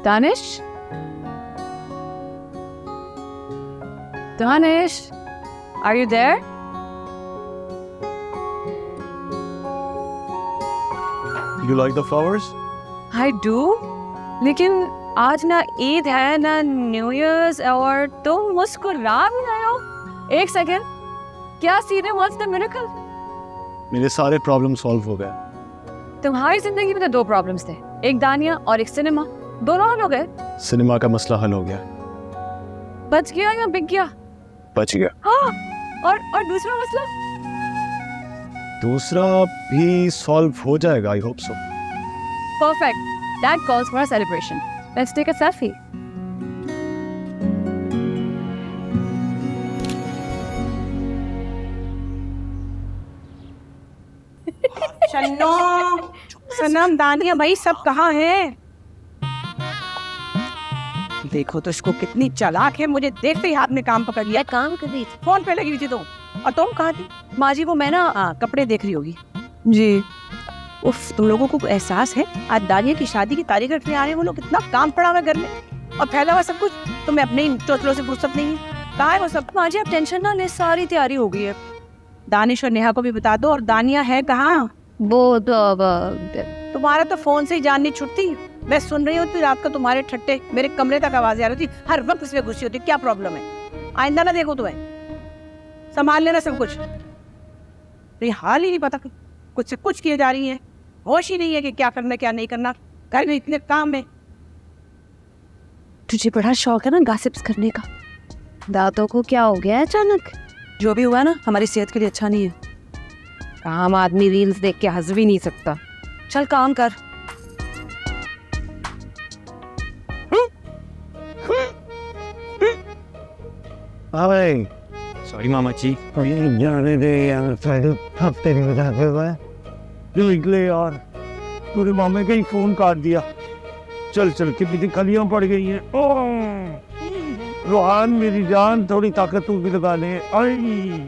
Danish, Danish, are you there? You like the flowers? I do. लेकिन आज ना ईद है ना न्यू ईयर्स और तुम मुस्कुरा भी रहे हो। एक सेकेंड, क्या सीन है? What's the miracle? मेरे सारे प्रॉब्लम सॉल्व हो गए। तुम्हारी जिंदगी में तो 2 प्रॉब्लम्स थे, एक दानिया और एक सिनेमा, दोनों हल हो गए। सिनेमा का मसला हल हो गया। बच गया या बिक गया? बच गया। हाँ, और दूसरा मसला? दूसरा भी सॉल्व हो जाएगा, I hope so. Perfect. That calls for a celebration. Let's take a selfie. चलो सनम, दानिया भाई सब कहाँ हैं? देखो तो इसको कितनी चालाक है, मुझे देखते ही हाथ में काम पकड़ लिया। काम कर रही थी, फोन पे लगी हुई थी तुम। और तुम कहाँ थी? माँ जी वो मैं ना कपड़े देख रही होगी। जी। उफ, तुम लोगों को एहसास है आज दानिया की शादी की तारीख रखने आ रहे हैं वो लोग? कितना काम पड़ा हुआ है घर में और फैला हुआ सब कुछ। तुम्हें अपने इन चोचलों से फुर्सत नहीं है? कहाँ है वो सब? माँ जी आप टेंशन ना ले, सारी तैयारी हो गई है। दानिश और नेहा को भी बता दो। और दानिया है कहाँ? वो तो तुम्हारा तो फोन से ही जान नहीं छुटती। मैं सुन रही होती रात को तुम्हारे ठट्टे, मेरे कमरे तक आवाज आ रही थी, हर वक्त इसमें घुसी होती। क्या प्रॉब्लम है? आइंदा ना देखो तुम्हें, संभाल लेना सब कुछ। तो ये हाल ही नहीं पता, कुछ से कुछ किए जा रही है, होश ही नहीं है कि क्या करना क्या नहीं करना। घर में इतने काम है। तुझे बड़ा शौक है ना गॉसिप्स करने का। दांतों को क्या हो गया है अचानक? जो भी हुआ ना हमारी सेहत के लिए अच्छा नहीं है। आम आदमी रील्स देख के हंस भी नहीं सकता। चल काम कर। हाय सॉरी मामा जी। जाने दे यार, हफ्ते नहीं बताते हुए जो निकले यार। पूरे मामे का ही फोन काट दिया। चल चल के भी खलियां पड़ गई हैं। रोहान मेरी जान, थोड़ी ताकत तू भी लगा ले। आई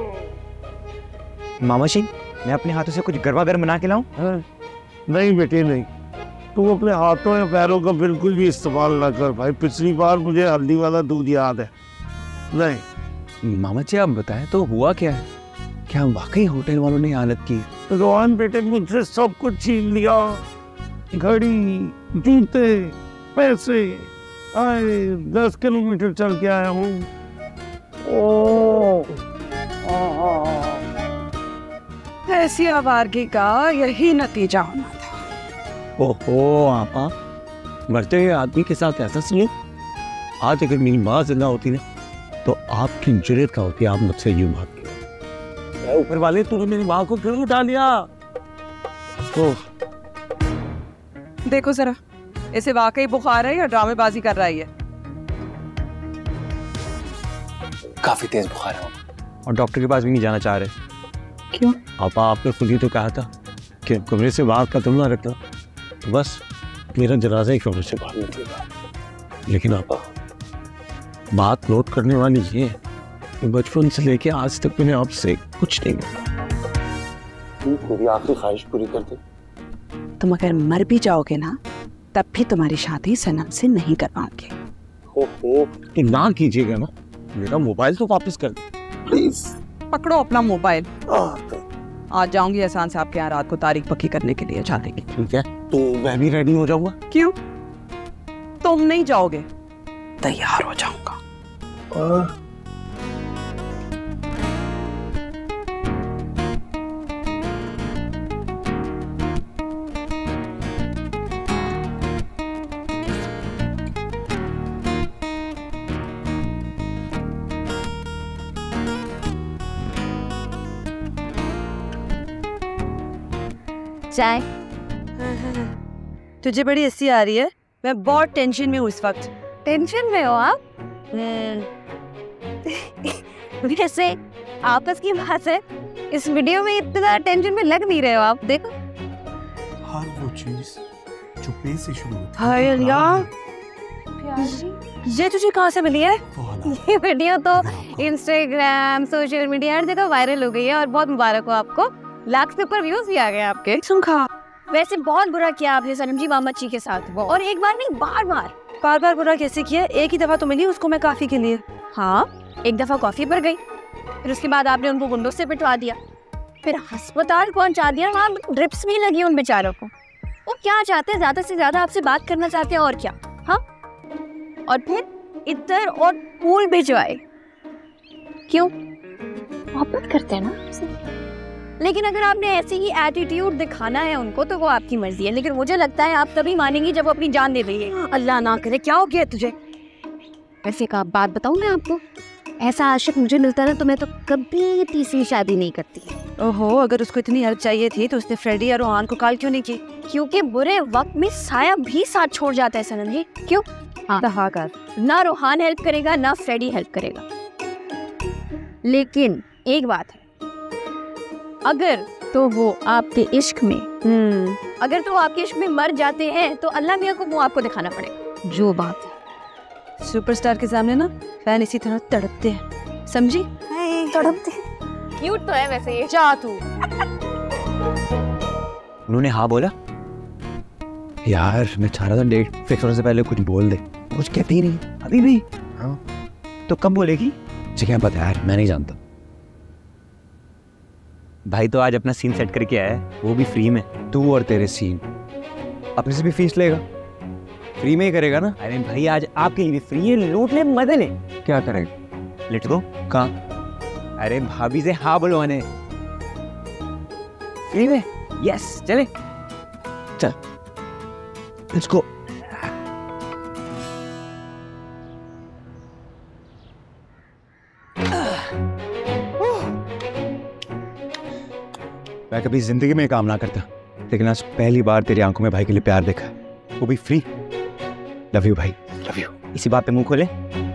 मामा जी मैं अपने हाथों से कुछ गरबा गर्म बना के लाऊं? नहीं बेटे नहीं, तू अपने हाथों या पैरों का बिल्कुल भी इस्तेमाल ना कर भाई। पिछली बार मुझे हल्दी वाला दूध याद है। नहीं मामा जी आप बताएं तो हुआ क्या है? क्या वाकई होटल वालों ने हालत की? रोहन बेटे मुझसे सब कुछ छीन लिया। घड़ी, जूते, पैसे। आए 10 किलोमीटर चल के आया हूँ। ऐसी आवारगी का यही नतीजा होना था। ओहो आपा, मरते हुए आदमी के साथ ऐसा सलूक? आज अगर मेरी माँ जिंदा होती ना तो आपकी जुर्रत का होती, आप मुझसे यूं भागती। ऊपर वाले तूने मेरी माँ को क्यों उठा लिया? देखो जरा, इसे वाकई बुखार है या ड्रामेबाजी कर रही है? काफी तेज बुखार है और डॉक्टर के पास भी नहीं जाना चाह रहे। क्यों? आपा आपने खुद ही तो कहा था कि कमरे से बाहर कदम ना रखना, तो बस मेरा जनाजा ही कमरे से बाहर निकलेगा। लेकिन आपा बात नोट करने वाली ये है कि बचपन से लेके आज तक मैंने आपसे कुछ नहीं मांगा। तू मेरी आखिरी ख्वाहिश पूरी कर दे। तुम अगर मर भी जाओगे ना तब भी तुम्हारी शादी सनम से नहीं करवाओगे। ओहो तो ना कीजिएगा ना, मेरा मोबाइल तो वापस कर दे प्लीज। पकड़ो अपना मोबाइल। आज जाऊंगी एहसान साहब के यहाँ रात को तारीख पक्की करने के लिए। जा देंगे। ठीक है तो मैं भी रेडी हो जाऊंगा। क्यों? तुम नहीं जाओगे, तैयार हो जाऊंगा। चाय। तुझे बड़ी हंसी आ रही है। मैं बहुत टेंशन में हूँ इस वक्त। टेंशन में हो आप? वैसे आपस की बात है, इस वीडियो में इतना टेंशन में लग नहीं रहे हो आप। देखो हर वो चीज जो पे से शुरू होती है। हाय अल्लाह, ये तुझे कहाँ से मिली है? ये वीडियो तो इंस्टाग्राम, सोशल मीडिया हर जगह वायरल हो गई है और बहुत मुबारक हो आपको। लाख से ऊपर व्यूज भी आ गए आपके। सुन खा, वैसे बहुत बुरा किया आपने सनम जी मोहम्मद जी के साथ, और एक बार नहीं बार बार बुरा कैसे किया? एक ही दफा तो मिली उसको मैं काफी के लिए। हाँ, एक दफा कॉफी पर गई, फिर उसके बाद आपने उनको गुंडों से पिटवा दिया, फिर अस्पताल पहुंचा दिया, वहाँ ड्रिप्स भी लगी उन बेचारों को। वो क्या चाहते हैं, ज्यादा से ज्यादा आपसे बात करना चाहते हैं और क्या। हाँ, और फिर इधर और फूल भिजवाए, क्यों? मोहब्बत करते हैं ना। लेकिन अगर आपने ऐसे ही एटीट्यूड दिखाना है उनको तो वो आपकी मर्जी है, लेकिन मुझे लगता है आप तभी मानेंगी जब वो अपनी जान दे देंगे। अल्लाह ना करे। क्या हो गया तुझे? वैसे एक बात बताऊं मैं आपको, ऐसा आशिक मुझे मिलता ना तो मैं तो कभी तीसरी शादी नहीं करती। ओहो, अगर उसको इतनी हेल्प चाहिए थी तो उसने फ्रेडी और रोहान को कॉल क्यों नहीं की? क्योंकि बुरे वक्त में साया भी साथ छोड़ जाता है सनम जी। क्यों? हाँ कर, ना रोहान हेल्प करेगा ना फ्रेडी हेल्प करेगा। लेकिन एक बात है, अगर तो वो आपके इश्क में अगर तो आपके इश्क में मर जाते हैं तो अल्लाह मियाँ को मुँह आपको दिखाना पड़ेगा। जो बात है, सुपरस्टार के सामने ना फैन इसी तरह तड़पते हैं, समझी? तड़पते हैं। क्यूट तो है वैसे ये। जा तू। उन्होंने हाँ बोला? यार मैं चाह रहा था डेट फिक्स होने से पहले कुछ बोल दे, कुछ कहती ही नहीं अभी भी। हाँ तो कब बोलेगी? मुझे क्या पता यार, मैं नहीं जानता। भाई तो आज अपना सीन सेट करके आया है, वो भी फ्री में। तू और तेरे सीन, अपने से भी फीस लेगा? फ्री में ही करेगा ना? अरे भाई आज आपके लिए फ्री है, लूट ले मजे ले। क्या करेगा? Let's go. कहाँ? अरे भाभी से हाँ बुलवाने, फ्री में। यस चले, चल लेट्स गो। मैं कभी जिंदगी में काम ना करता, लेकिन आज पहली बार तेरी आंखों में भाई के लिए प्यार देखा, वो भी फ्री। लव यू भाई, लव यू। इसी बात पे मुंह खोले।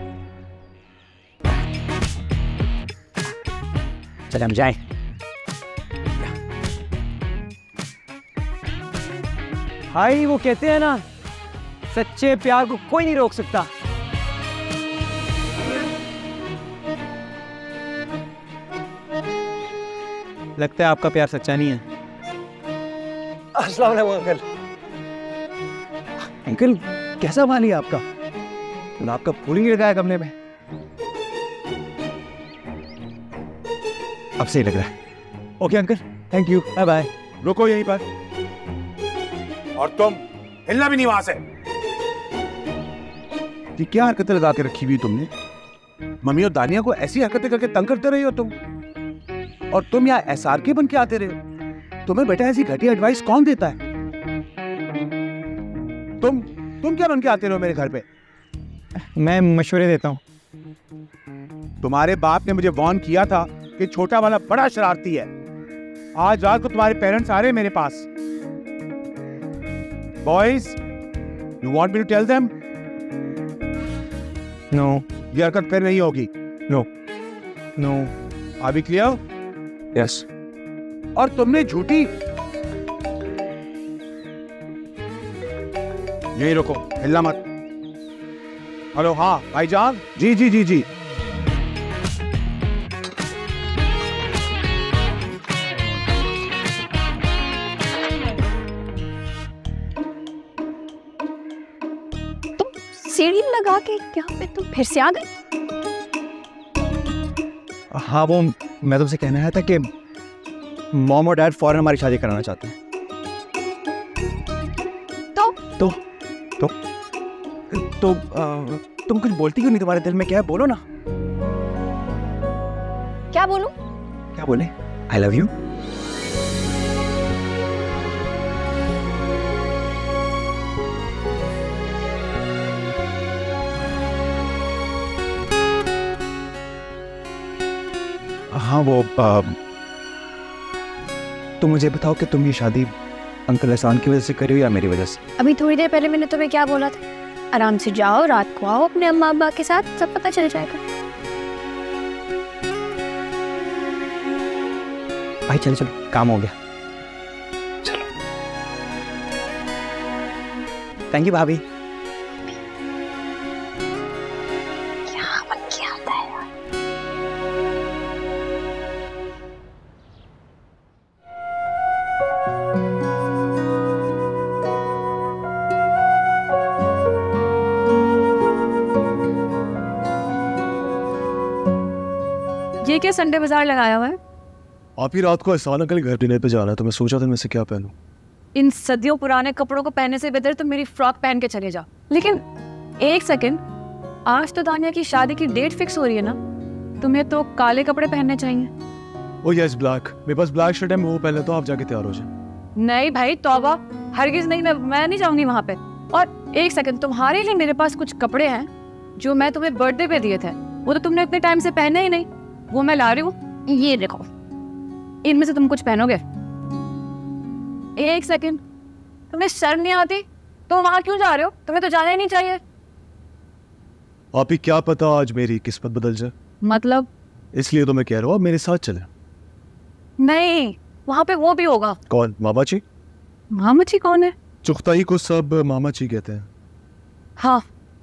चल हम जाएं। भाई वो कहते हैं ना, सच्चे प्यार को कोई नहीं रोक सकता। लगता है आपका प्यार सच्चा नहीं है। अस्सलाम वालेकुम अंकल। अंकल कैसा मानी आपका? तो आपका फूल ही लगाया कमरे में। अब सही लग रहा है। Okay uncle, thank you, bye bye. रुको यहीं पर, और तुम हिलना भी नहीं वहां से। ये क्या हरकतें लगा के रखी हुई तुमने? मम्मी और दानिया को ऐसी हरकतें करके तंग करते रहे हो तुम, और तुम यहाँ SRK बन के आते रहे। तुम्हें बेटा ऐसी घटिया एडवाइस कौन देता है? तुम क्या बन के आते रहो मेरे घर पे? मैं मशवरे देता हूँ। तुम्हारे बाप ने मुझे वार्न किया था कि छोटा वाला बड़ा शरारती है। आज रात को तुम्हारे पेरेंट्स आ रहे हैं मेरे पास। Boys, you want me to tell them? No. ये हरकत फिर नहीं होगी। No no. Are we clear? Yes. और तुमने झूठी, यहीं रुको, हिलना मत। हेलो, हाँ भाईजान। जी जी जी जी। सीढ़ी लगा के यहाँ पे तुम फिर से आ गए? हाँ वो मैं तुमसे कहना आया था कि मॉम और डैड फौरन हमारी शादी कराना चाहते हैं। तो तुम कुछ बोलती क्यों नहीं? तुम्हारे दिल में क्या है? बोलो ना। क्या बोलूं? क्या बोले? I love you. हाँ वो तुम मुझे बताओ कि तुम ये शादी अंकल एहसान की वजह से करी हो या मेरी वजह से? अभी थोड़ी देर पहले मैंने तुम्हें क्या बोला था? आराम से जाओ, रात को आओ अपने अम्मा अब्बा के साथ, सब पता चल जाएगा। भाई चलो चलो, काम हो गया। चलो। थैंक यू भाभी। क्या बन के आता है यार। ये क्या संडे बाजार लगाया हुआ है? आप ही रात को एहसान अंकल के घर डिनर पे जाना है तो मैं सोचा था मैं से क्या पहनूं। इन सदियों पुराने कपड़ों को पहनने से बेहतर तुम मेरी फ्रॉक पहन के चले जाओ। लेकिन एक सेकंड, आज तो दानिया की शादी की डेट फिक्स हो रही है ना, तुम्हें तो काले कपड़े पहनने चाहिए। ओ यस ब्लैक, मेरे पास ब्लैक शर्ट है, मैं वो पहन लेता हूं, आप जाके तैयार हो जाए। नहीं भाई तौबा, हरगिज नहीं, मैं नहीं जाऊंगी वहां पे। और एक सेकंड, तुम्हारे लिए मेरे पास कुछ कपड़े हैं जो मैं तुम्हें बर्थडे पे दिए थे, वो तो तुमने इतने टाइम से पहने ही नहीं, वो मैं ला रही हूँ। ये देखो, इनमें से तुम कुछ पहनोगे। एक सेकंड, तुम्हें शर्म नहीं आती? तुम वहां क्यों जा रहे हो? तुम्हें तो जाना ही नहीं चाहिए। आप ही क्या पता आज मेरी किस्मत बदल जाए। मतलब? इसलिए तो मैं कह रहा हूँ आप मेरे साथ चले। नहीं, वहां पे वो भी होगा। कौन? मामा जी? मामा जी कौन है? चुगताई को सब मामा जी कहते हैं। हाँ,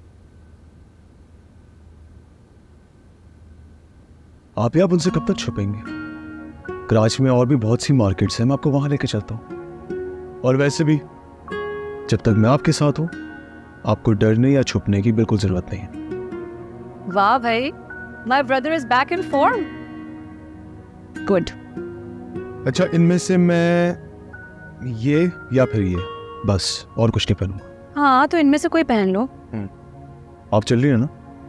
आप उनसे कब तक छुपेंगे? कराची में और भी बहुत सी मार्केट्स हैं, मैं आपको वहां लेके चलता हूँ। और वैसे भी जब तक मैं आपके साथ हूँ आपको डरने या छुपने की बिल्कुल जरूरत नहीं है। वाह भाई, my brother is back in form. Good. अच्छा, इनमें से मैं ये या फिर ये, बस और कुछ नहीं पहनूंगा। हाँ, तो इनमें से कोई पहन लो। आप चल रही है ना?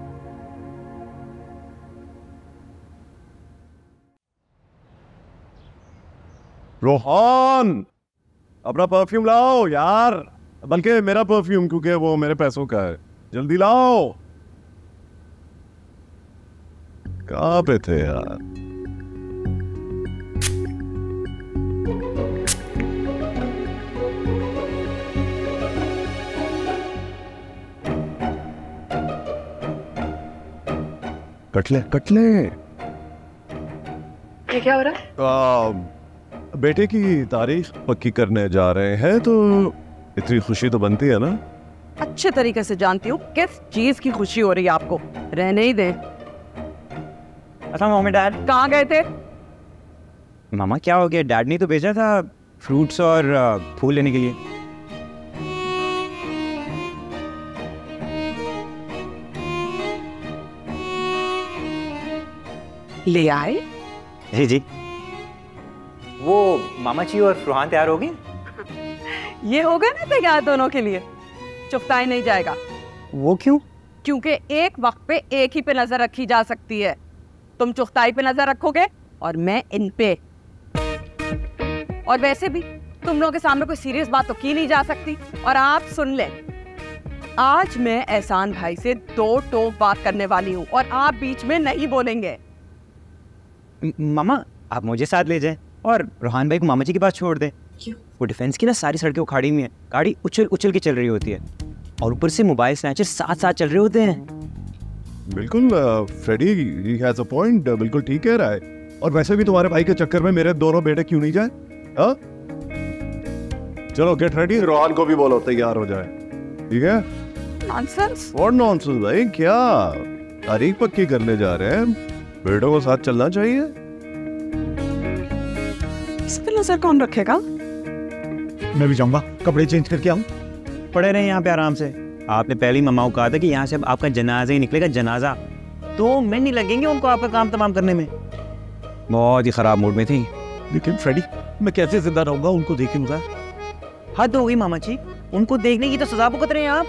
रोहान, अपना परफ्यूम लाओ यार, बल्कि मेरा परफ्यूम, क्योंकि वो मेरे पैसों का है। जल्दी लाओ। कहाँ पे थे यार? कटले। ये क्या हो रहा है? बेटे की तारीख पक्की करने जा रहे हैं, तो इतनी खुशी तो बनती है ना। अच्छे तरीके से जानती हूँ किस चीज की खुशी हो रही है आपको। रहने ही दे। अच्छा मम्मी डैड कहाँ गए थे? मामा क्या हो गया? डैड ने तो भेजा था फ्रूट्स और फूल लेने के लिए। ले आए? जी। वो मामा जी और रोहान तैयार हो गए? ये हो गए ना तैयार दोनों के लिए। चुगताई नहीं जाएगा। वो क्यों? क्योंकि एक वक्त पे एक ही पे नजर रखी जा सकती है। तुम चुगताई पे नजर रखोगे और मैं इन पे। और वैसे भी तुम लोगों के सामने कोई सीरियस बात तो की नहीं जा सकती। और आप सुन ले, आज मैं एहसान भाई से 2 टोक बात करने वाली हूँ और आप बीच में नहीं बोलेंगे। मामा आप मुझे साथ ले जाएं और रोहान भाई को मामा जी के पास छोड़ दें। क्यों? वो डिफेंस की ना सारी सड़कें उखाड़ी हुई हैं, गाड़ी उछल के चल रही होती है और ऊपर से मोबाइल स्नैचर साथ चल रहे होते हैं। बिल्कुल Freddy, he has a point, बिल्कुल ठीक कह रहा है। और वैसे भी तुम्हारे भाई के चक्कर में मेरे दोनों बेटे क्यों नहीं जाए? हाँ, चलो गेट रेडी, रोहान को भी बोलो तैयार हो जाए। ठीक है? नॉनसेंस। व्हाट नॉनसेंस भाई, क्या तारीख पक्की करने जा रहे हैं, बेटों को साथ चलना चाहिए। इस पे नजर कौन रखेगा? मैं भी जाऊंगा, कपड़े चेंज करके आऊं। पड़े रहे यहाँ पे आराम से। आपने पहले ही मम्मा को कहा था कि यहाँ से अब आपका जनाजा ही निकलेगा, जनाजा। 2 मिनट नहीं लगेंगे उनको आपका काम तमाम करने में। बहुत ही खराब मूड में थी। लेकिन फ्रेडी, मैं कैसे जिंदा रहूंगा उनको देखे बगैर? हद हो गई मामा जी, उनको देखने की तो सजा भुगत रहे हैं आप।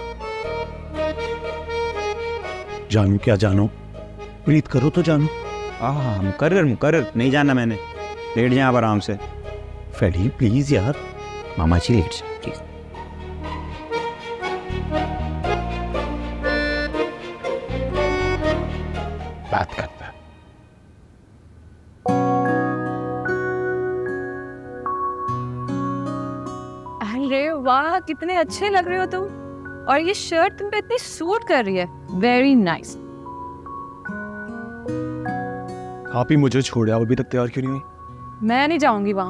जानू क्या जानो, प्रीत करो तो जानू। मुकर्रर नहीं जानना मैंने। लेट जाए आप आराम से। फ्रेडी प्लीज यार। मामा जी लेट जाए प्लीज। बात करता। अरे वाह, कितने अच्छे लग रहे हो तुम। और ये शर्ट तुम पे इतनी सूट कर रही है। Very nice. आप ही मुझे छोड़े, आप अभी तक तैयार क्यों नहीं हुई? मैं नहीं जाऊंगी वहां।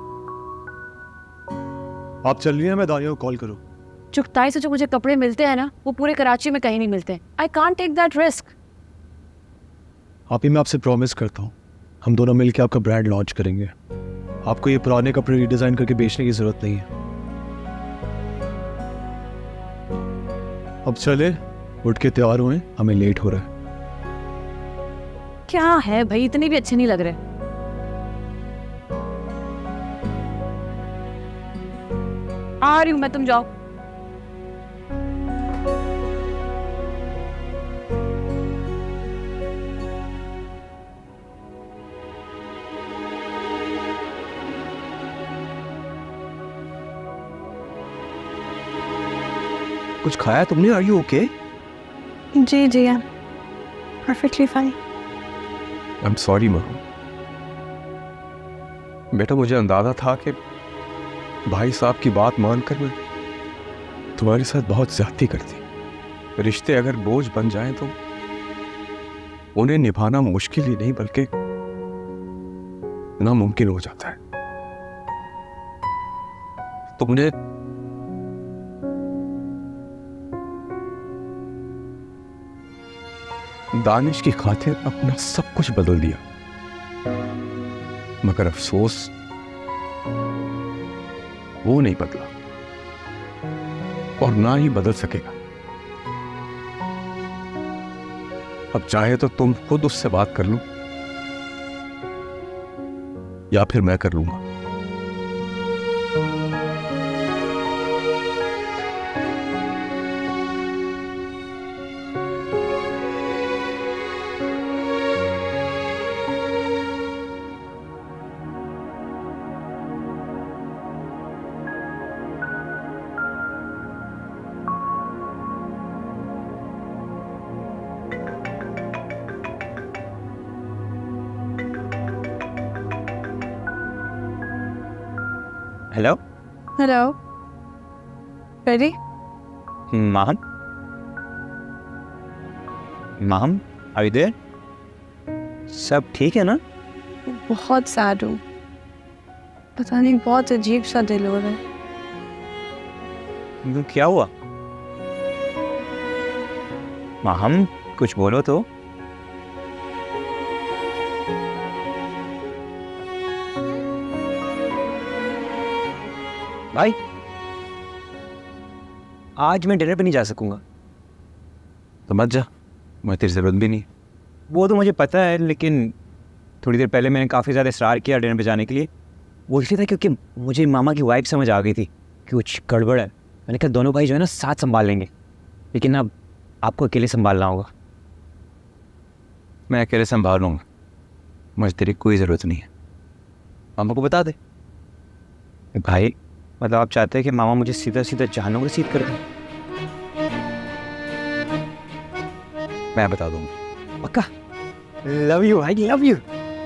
आप चल रही हैं, मैं दानिया को कॉल करूं? चुगताई से जो मुझे कपड़े मिलते हैं ना, वो पूरे कराची में कहीं नहीं मिलते। I can't take that risk. आप ही, मैं आपसे प्रॉमिस करता हूँ, हम दोनों मिलकर आपका ब्रांड लॉन्च करेंगे। आपको ये पुराने कपड़े रीडिजाइन करके बेचने की जरूरत नहीं है। अब चले, उठ के तैयार हुए, हमें लेट हो रहा है। क्या है भाई, इतने भी अच्छे नहीं लग रहे। आ रही हूँ मैं, तुम जाओ। कुछ खाया तुमने? Are you okay? जी जी, I am perfectly fine. I am sorry माँ। बेटा मुझे अंदाजा था कि भाई साहब की बात मानकर मैं तुम्हारे साथ बहुत ज्यादती करती। रिश्ते अगर बोझ बन जाएं तो उन्हें निभाना मुश्किल ही नहीं बल्कि नामुमकिन हो जाता है। तुमने दानिश की खातिर अपना सब कुछ बदल दिया, मगर अफसोस वो नहीं बदला और ना ही बदल सकेगा। अब चाहे तो तुम खुद उससे बात कर लो या फिर मैं कर लूंगा। Hello hello, ready? Maham, Maham are you there? सब ठीक है ना? बहुत सैड हूँ, पता नहीं बहुत अजीब सा दिल हो रहा है। क्या हुआ? माहम कुछ बोलो तो। भाई आज मैं डिनर पे नहीं जा सकूंगा। तो मत जा, मैं तेरी जरूरत भी नहीं। वो तो मुझे पता है, लेकिन थोड़ी देर पहले मैंने काफ़ी ज़्यादा इसरार किया डिनर पे जाने के लिए। वो इसलिए था क्योंकि मुझे मामा की वाइफ समझ आ गई थी कि कुछ गड़बड़ है। मैंने कहा दोनों भाई जो है ना साथ संभाल लेंगे, लेकिन अब आपको अकेले संभालना होगा। मैं अकेले संभाल लूंगा, मुझे तेरी कोई ज़रूरत नहीं है। मामा को बता दे। भाई मतलब आप चाहते हैं कि मामा मुझे सीधा सीधा जहन्नुम रसीद कर दें? मैं बता दूंगा। पक्का? लव यू भाई, लव यू।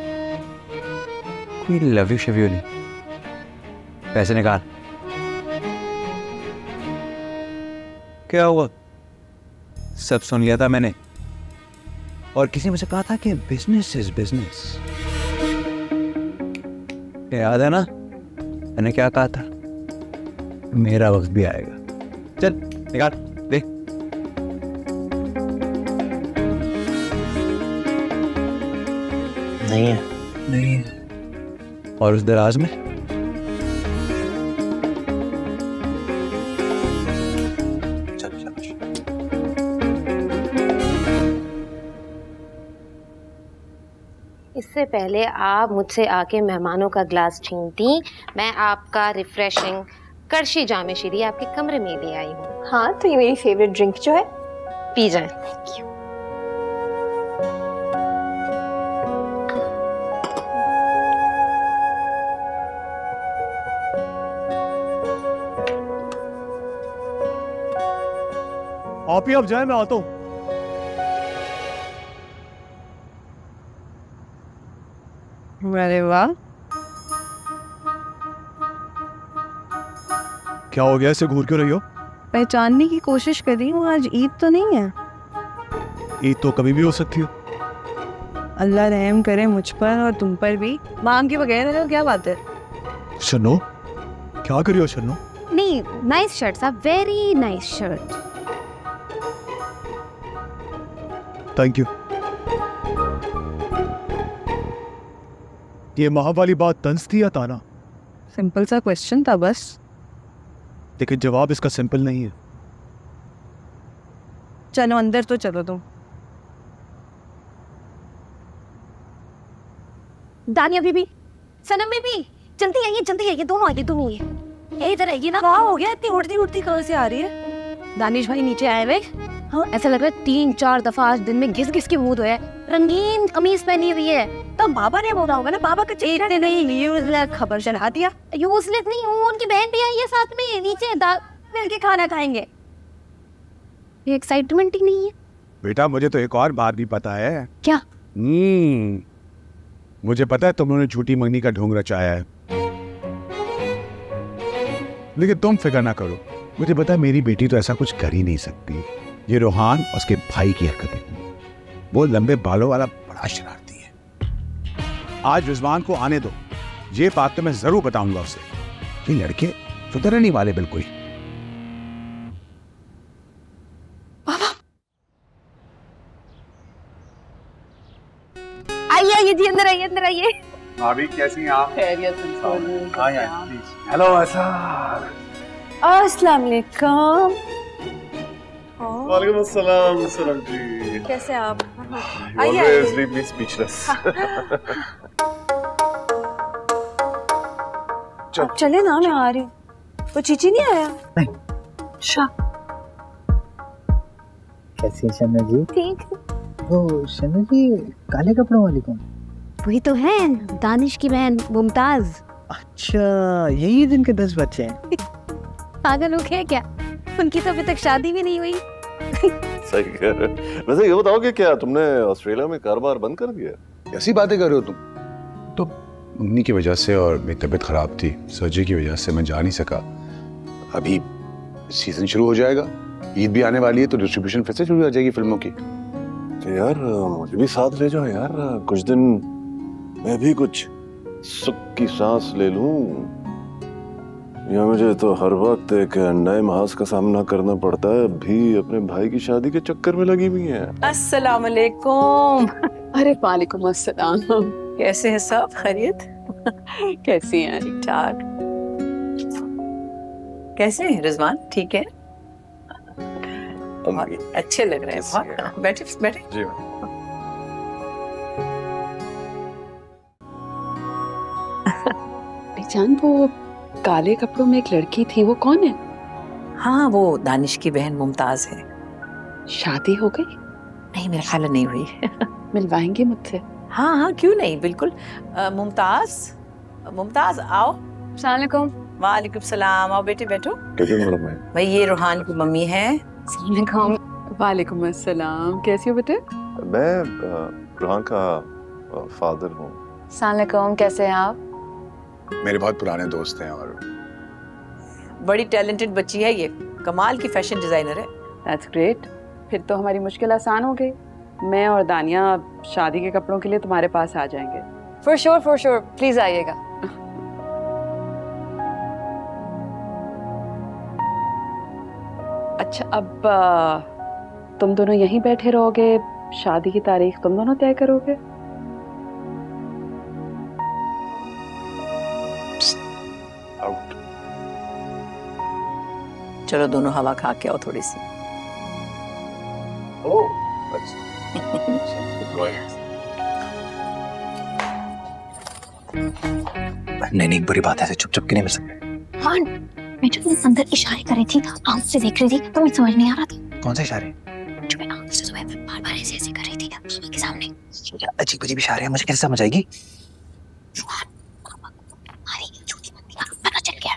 कोई लव यू शव यू नहीं। पैसे निकाल। क्या हुआ? सब सुन लिया था मैंने, और किसी ने मुझे कहा था कि बिजनेस इज बिजनेस। याद है ना मैंने क्या कहा था? मेरा वक्त भी आएगा। चल निकाल दे। नहीं है, नहीं है। और उस दराज में चल चल। इससे पहले आप मुझसे आके मेहमानों का ग्लास छीनती, मैं आपका रिफ्रेशिंग करशी जामे शीरी आपके कमरे में ले आई हूँ। हाँ तो ये मेरी फेवरेट ड्रिंक जो है, पी जाए। Thank you. आप ही अब जाए, मैं आता हूँ। अरे वाह, क्या हो गया, ऐसे घूर क्यों रही हो? पहचानने की कोशिश कर रही हूँ, आज ईद तो नहीं है। ईद तो कभी भी हो सकती है। अल्लाह रहम करे मुझ पर और तुम पर भी। मांग के बगैर है, क्या बात है? शन्नो, क्या करी हो शन्नो? नहीं, नाइस शर्ट साहब, very nice shirt. Thank you. ये माह वाली बात तंज थी या ताना? सिंपल सा क्वेश्चन था बस। लेकिन जवाब इसका सिंपल नहीं है। चलो अंदर तो चलो तुम। दानिया बीबी, सनम बीबी, जल्दी आइए, दोनों आइए। ये इधर आइए ना। क्या हो गया, इतनी उड़ती उड़ती कहाँ से आ रही है? दानिश भाई नीचे आए हुए। हाँ, ऐसा लग रहा है 3-4 दफा आज दिन में घिस के मुंह धोया है। रंगीन कमीज पहनी हुई है, तो बाबा ने बोला होगा ना, बाबा का चेहरा नहीं यूजलेस खबर चढ़ा दिया। यूजलेस नहीं हूँ, उनकी बहन भी आई है साथ में, नीचे मिलके खाना खाएंगे। ये एक्साइटमेंट ही नहीं है। बेटा मुझे तो एक और बात भी पता है। क्या? मुझे पता है तुम लोगों ने झूठी मंगनी का ढोंग रचाया है, लेकिन तुम फिक्र ना करो, मुझे पता है मेरी बेटी तो ऐसा कुछ कर ही नहीं सकती। ये रोहान और उसके भाई की हरकतें, वो लंबे बालों वाला बड़ा शरारती है। आज रिजवान को आने दो, ये बात तो मैं जरूर बताऊंगा उसे। ये लड़के सुधरने नहीं वाले बिल्कुल। आइए जी, अंदर आइए। भाभी कैसी हैं आप? खैरियत से। हेलो अस्सलाम वालेकुम। वालेकुम अस्सलाम सनम जी। कैसे आप? Always leave me speechless. आप चले ना, मैं आ रही हूँ। वो चीची नहीं आया? नहीं। कैसी है शन्ना जी? ठीक। वो शन्ना जी काले कपड़ों वाली कौन? वही तो है, दानिश की बहन मुमताज। अच्छा, यही जिनके 10 बच्चे हैं। पागल हो गया क्या? उनकी तो अभी तक शादी भी नहीं हुई। सही कह रहे। वैसे ये बताओ कि क्या तुमने ऑस्ट्रेलिया में कारोबार बंद कर दिया? ऐसी बातें कर रहे हो तुम? तो मंगनी की वजह से और मेरी तबीयत खराब थी, सर्जरी की वजह से मैं जा नहीं सका। अभी सीजन शुरू हो जाएगा, ईद भी आने वाली है, तो डिस्ट्रीब्यूशन फिर से शुरू हो जाएगी फिल्मों की। तो यार मुझे भी साथ ले जाओ यार, कुछ दिन मैं भी कुछ सुख की सांस ले लूं। या मुझे तो हर वक्त एक नए महाज का सामना करना पड़ता है, भी अपने भाई की शादी के चक्कर में लगी हुई है। अस्सलाम वालेकुम। अरे वालेकुम अस्सलाम। कैसे हैं सब? खैरियत? कैसी हैं? ठीक ठाक। कैसे हैं रिजवान? ठीक है? अच्छे लग रहे हैं बहुत। बैठे जी। जान, वो काले कपड़ों में एक लड़की थी, वो कौन है? हाँ, वो दानिश की बहन मुमताज है। शादी हो गई? नहीं, मेरा ख्याल नहीं हुई। मिलवाएंगे मुझसे? हाँ, क्यों नहीं, बिल्कुल। मुमताज आओ। अस्सलाम वालेकुम। वालेकुम सलाम। आओ बेटे, बैठो। कैसे मैडम है? भाई ये रोहान की मम्मी है। वालेकुम अस्सलाम। कैसी हो बेटे? मैं रोहान का फादर हूँ। अस्सलाम वालेकुम, कैसे हैं आप? मेरे बहुत पुराने दोस्त हैं और बड़ी टैलेंटेड बच्ची है ये, कमाल की फैशन डिजाइनर है। That's great. फिर तो हमारी मुश्किल आसान हो गई। मैं और दानिया शादी के कपड़ों के लिए तुम्हारे पास आ जाएंगे। फॉर श्योर, प्लीज आइएगा। अच्छा, अब तुम दोनों यहीं बैठे रहोगे? शादी की तारीख तुम दोनों तय करोगे? चलो दोनों हवा खा के आओ थोड़ी सी। नहीं, बुरी बात है, ऐसे चुप के नहीं मिल सकते। हाँ, मैं जो तुम अंदर इशारे कर रही थी, आंख से देख रही थी, तो मुझे समझ नहीं आ रहा था। कौन से इशारे? जो मैं आंख से तुम्हें बार-बार ऐसे कर रही थी पापा के सामने। अजीब इशारे हैं, मुझे कैसे समझ आएगी? हमारी झूठी मंगनी का पता चल गया।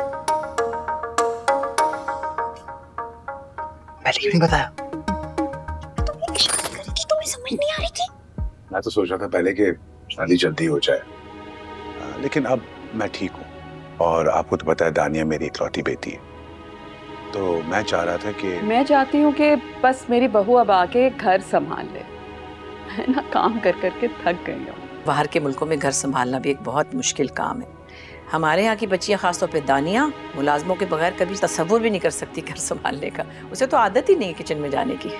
मैंने क्यों नहीं बताया? तुम इशारे कर रही थी, तुम्हें समझ नहीं आ रही थी? मैं तो सोच रहा था पहले कि शादी जल्दी हो जाए, लेकिन अब मैं ठीक हूँ। और आपको तो पता है दानिया मेरी इकलौती बेटी है, तो मैं चाह रहा था कि मैं चाहती हूँ कि बस मेरी बहू अब आके घर संभाल ले। है ना, काम कर करके थक गई हूँ। बाहर के मुल्कों में घर संभालना भी एक बहुत मुश्किल काम है। हमारे यहाँ की बच्चियाँ, खासतौर पे दानिया, मुलाजमों के बगैर कभी तसव्वुर भी नहीं कर सकती घर संभालने का। उसे तो आदत ही नहीं है किचन में जाने की।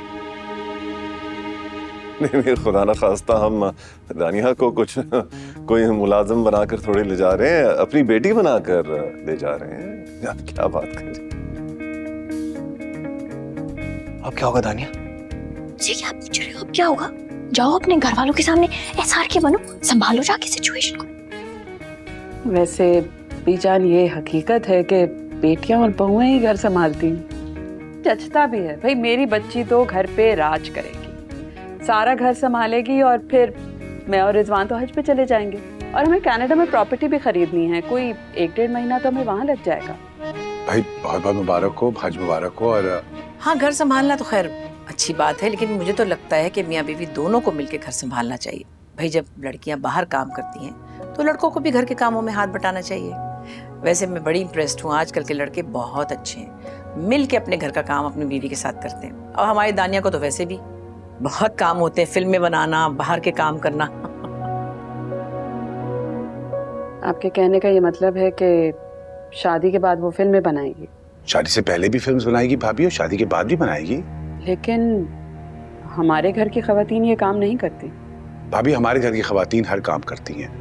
नहीं, खुदा ना खास्ता हम दानिया को कुछ कोई मुलाजिम बनाकर थोड़ी ले जा रहे हैं, अपनी बेटी बनाकर ले जा रहे हैं। आप क्या बात कर रहे हैं? अब क्या होगा दानिया? जी क्या पूछ रहे हो? अब क्या होगा? जाओ अपने घर वालों के सामने एसआर के बनो, संभालो जाके सिचुएशन को। वैसे बीजान, ये हकीकत है कि बेटियां और बहुएं ही घर संभालती हैं। जचता भी है भाई, मेरी बच्ची तो घर पे राज करेगी, सारा घर संभालेगी, और फिर मैं और रिजवान तो हज पे चले जाएंगे, और हमें कनाडा में प्रॉपर्टी भी खरीदनी है, कोई 1-1.5 महीना तो हमें वहाँ लग जाएगा। भाई बहुत बहुत मुबारक हो, हज मुबारक हो। और हाँ, घर संभालना तो खैर अच्छी बात है, लेकिन मुझे तो लगता है कि मियाँ बीवी दोनों को मिलकर घर संभालना चाहिए। भाई जब लड़कियां बाहर काम करती हैं तो लड़कों को भी घर के कामों में हाथ बटाना चाहिए। वैसे मैं बड़ी इम्प्रेस्ड हूँ, आजकल के लड़के बहुत अच्छे हैं, मिल के अपने घर का काम अपनी बीवी के साथ करते हैं। और हमारी दानिया को तो वैसे भी बहुत काम होते हैं, फिल्में बनाना, बाहर के काम करना। आपके कहने का ये मतलब है कि शादी के बाद वो फिल्में बनाएगी? शादी से पहले भी फिल्म्स बनाएगी भाभी, और शादी के बाद भी बनाएगी। लेकिन हमारे घर की खवातीन ये काम नहीं करती। भाभी, हमारे घर की खवातीन हर काम करती हैं।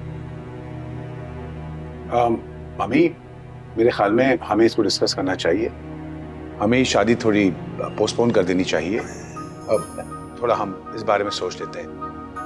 मम्मी, मेरे ख्याल में हमें इसको डिस्कस करना चाहिए। हमें शादी थोड़ी पोस्टपोन कर देनी चाहिए। अब थोड़ा हम इस बारे में सोच लेते हैं।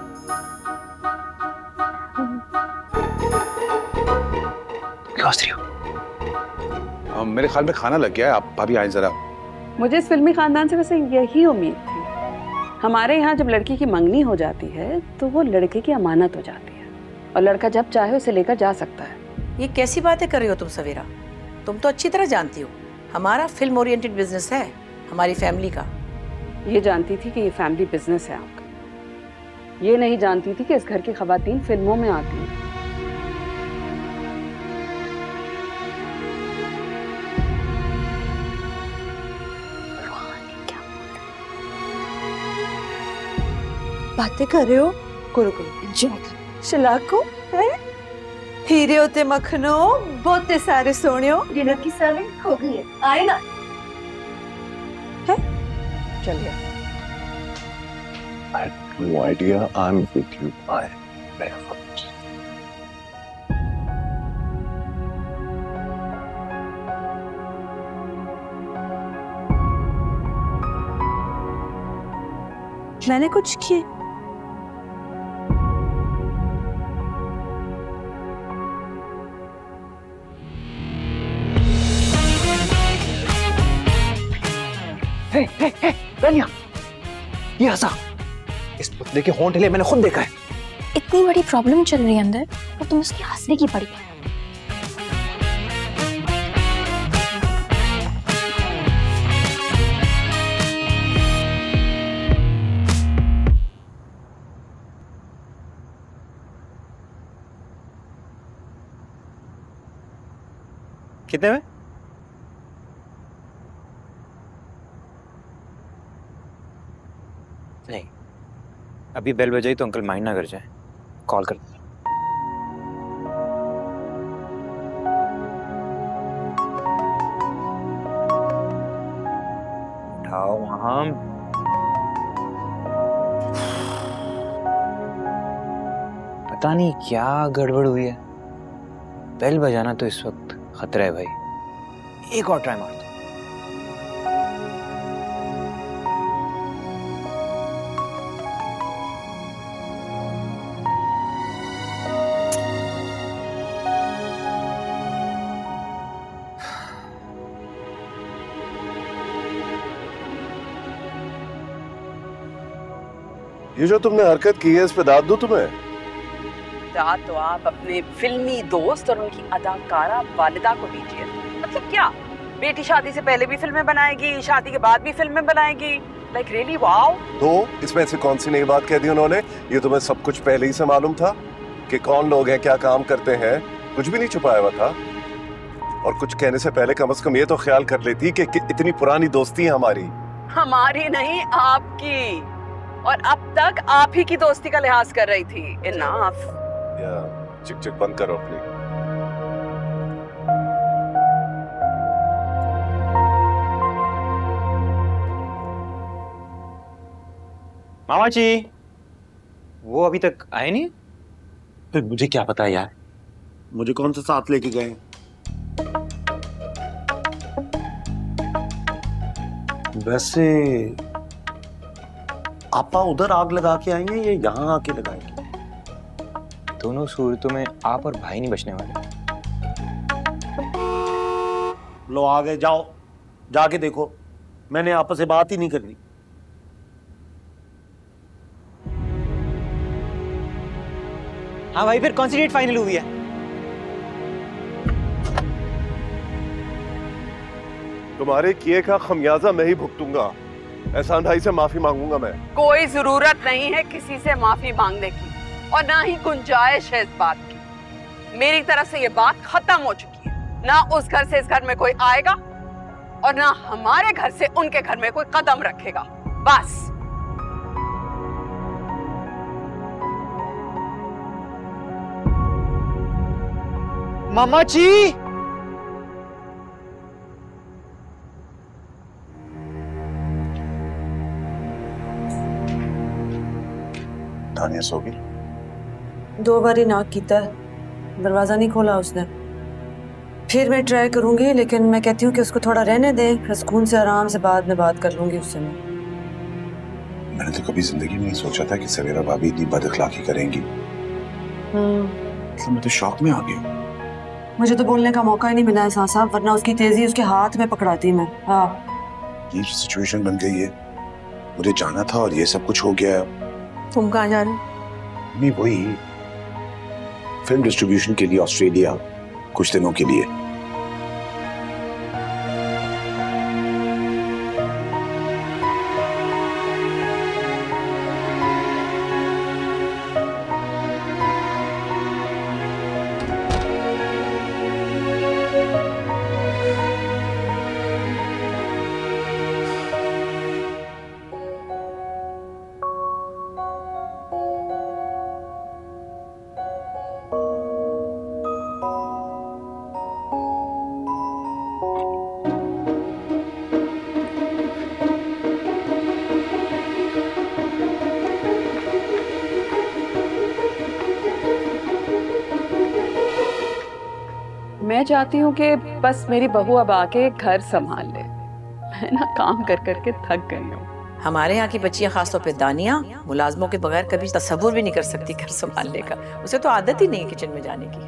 मेरे ख्याल में खाना लग गया है, आप भाभी आए जरा। मुझे इस फिल्मी खानदान से वैसे यही उम्मीद थी। हमारे यहाँ जब लड़की की मंगनी हो जाती है तो वो लड़के की अमानत हो जाती है, और लड़का जब चाहे उसे लेकर जा सकता है। ये कैसी बातें कर रही हो तुम सवेरा? तुम तो अच्छी तरह जानती हो हमारा फिल्म ओरिएंटेड बिजनेस है, हमारी फैमिली का। ये जानती थी कि ये फैमिली बिजनेस है आपका, ये नहीं जानती थी कि इस घर की खवातीन फिल्मों में आती हैं। बातें कर रहे हो? करो शलाको है, हीरे होते मखनो, बहुते सारे सोनियो, डिनर की सर्विंग हो गई है, आए ना? है? चलिए। I have no idea. I'm with you. मैंने कुछ किए? दानिया, ये हंसा, इस पुतले के होंठ हिले, मैंने खुद देखा है। इतनी बड़ी प्रॉब्लम चल रही है अंदर और तुम उसकी हंसने की पड़ी है। कितने में? नहीं, अभी बेल बजाई तो अंकल माइंड ना कर जाए, कॉल कर। उठाओ वहां। पता नहीं क्या गड़बड़ हुई है, बेल बजाना तो इस वक्त खतरा है भाई। एक और ट्राई मार दो। ये जो तुमने हरकत की है, इस पे दाद दूं तुम्हें? दाद तो आप अपने फिल्मी दोस्त और उनकी अदाकारा वालिदा को दीजिए। मतलब क्या, बेटी शादी से पहले भी फिल्में बनाएगी, शादी के बाद भी फिल्में बनाएगी? Like really wow. तो इसमें ऐसी कौन सी नई बात कह दी उन्होंने? ये तुम्हें सब कुछ पहले ही से मालूम था कि कौन लोग हैं, क्या काम करते हैं? कुछ भी नहीं छुपाया हुआ था। और कुछ कहने से पहले कम से कम ये तो ख्याल कर लेती कि इतनी पुरानी दोस्ती है हमारी। हमारी नहीं, आपकी। और अब तक आप ही की दोस्ती का लिहाज कर रही थी। इनफ। चिक चिक बंद करो अपनी। मामा जी, वो अभी तक आए नहीं? फिर मुझे क्या पता यार, मुझे कौन सा साथ लेके गए? वैसे आपा उधर आग लगा के आएंगे या यहाँ आके लगाएंगे? दोनों सूरतों में आप और भाई नहीं बचने वाले। लो आ गए, जाओ जाके देखो, मैंने आपस से बात ही नहीं करनी। हाँ भाई, फिर कौन सी डेट फाइनल हुई है? तुम्हारे किए का खमियाजा मैं ही भुगतूंगा। एहसान भाई से माफी मांगूंगा मैं। कोई जरूरत नहीं है किसी से माफी मांगने की, और ना ही गुंजाइश है इस बात की। मेरी तरफ से ये बात खत्म हो चुकी है। ना उस घर से इस घर में कोई आएगा और ना हमारे घर से उनके घर में कोई कदम रखेगा। बस। मामा जी, तानिया सो गई? 2 बार ही नॉक कीता, दरवाजा नहीं खोला उसने। फिर मैं ट्राई करूंगी, लेकिन मैं कहती हूँ कि उसको थोड़ा रहने दें, फिर सुकून से आराम से बाद में बात कर लूंगी उससे। मैंने तो कभी जिंदगी में नहीं सोचा था कि सवेरा भाभी इतनी बदअखलाकी करेंगी। मतलब मैं तो शौक में आ गई। मुझे तो बोलने का मौका ही नहीं मिला है साहब, वरना उसकी तेजी उसके हाथ में पकड़ाती मैं। हाँ, ये सिचुएशन बन गई है, मुझे जाना था और ये सब कुछ हो गया है। तुम कहाँ जा रहे हो? नहीं, वही फिल्म डिस्ट्रीब्यूशन के लिए ऑस्ट्रेलिया कुछ दिनों के लिए। मैं चाहती हूँ कि बस मेरी बहू अब आके घर संभाल ले। मैं ना काम कर करके थक गई हूँ। हमारे यहाँ की बच्चियाँ, खासतौर पे दानिया, मुलाजमों के बगैर कभी तसव्वुर भी नहीं कर सकती घर संभालने का। उसे तो आदत ही नहीं है किचन में जाने की।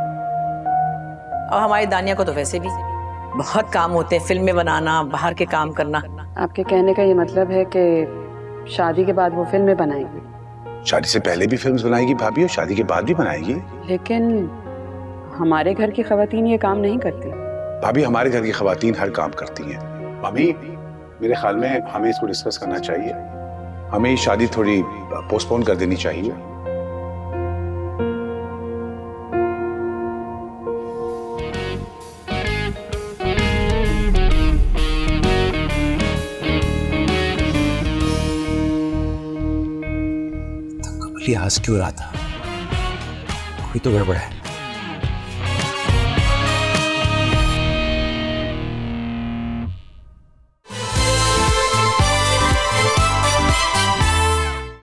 और हमारी दानिया को तो वैसे भी बहुत काम होते हैं, फिल्में बनाना, बाहर के काम करना। आपके कहने का ये मतलब है कि शादी के बाद वो फिल्में बनाएगी? शादी से पहले भी फिल्म्स बनाएगी भाभी और शादी के बाद भी बनाएगी। लेकिन हमारे घर की खवातीन ये काम नहीं करती। भाभी, हमारे घर की खवातीन हर काम करती हैं। मम्मी, मेरे ख्याल में हमें इसको डिस्कस करना चाहिए। हमें ये शादी थोड़ी पोस्टपोन कर देनी चाहिए। कमली हंस क्यों रहा था? कोई तो गड़बड़ है।